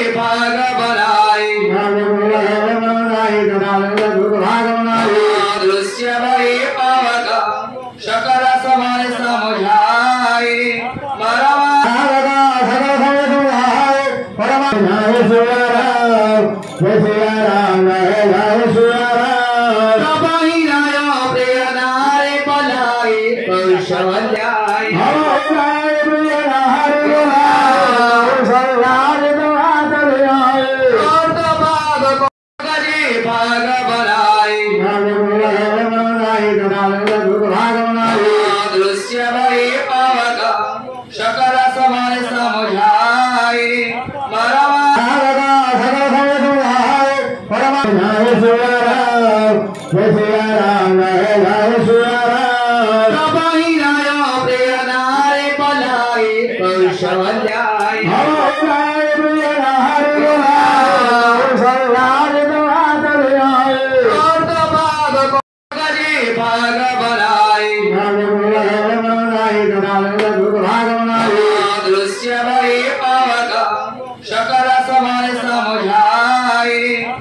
भाग बनाए दृश्य भई पावक शकल समय समझाए प्रिय नारे पलाए कौशल्याय भाग बनाए दृश्य भई पावक शकल समय समझाए प्रिय नारे पलाए कौशल्याय भाग बनाए दृश्य भई पावक शकल समय समझाए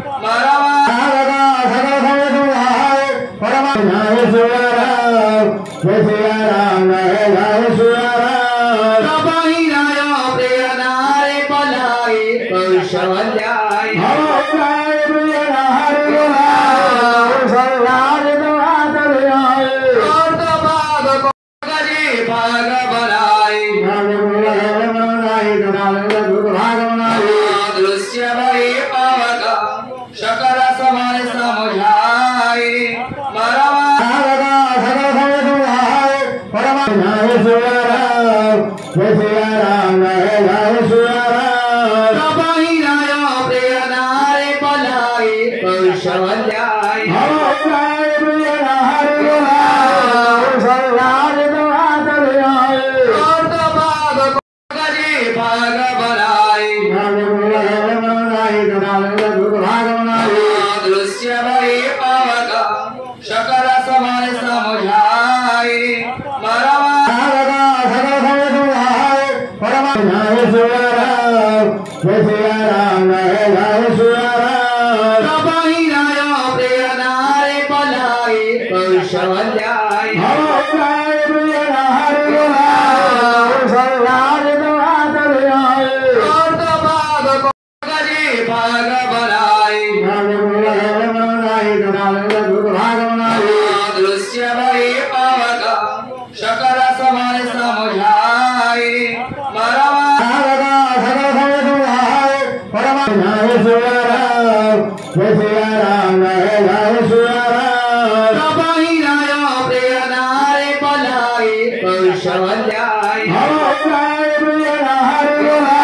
प्रिय नारे पलाए कौशल्याय भाग बनाए दृश्य भई पावक शकल समय समझाए प्रिय नारे पलाए कौशल्याय भाग बनाए दृश्य भई पावक शकल समय समझाए प्रिय नारे पलाए कौशल्याय भाग बनाए दृश्य भई पावक शकल समय समझाए प्रिय नारे पलाए कौशल्याय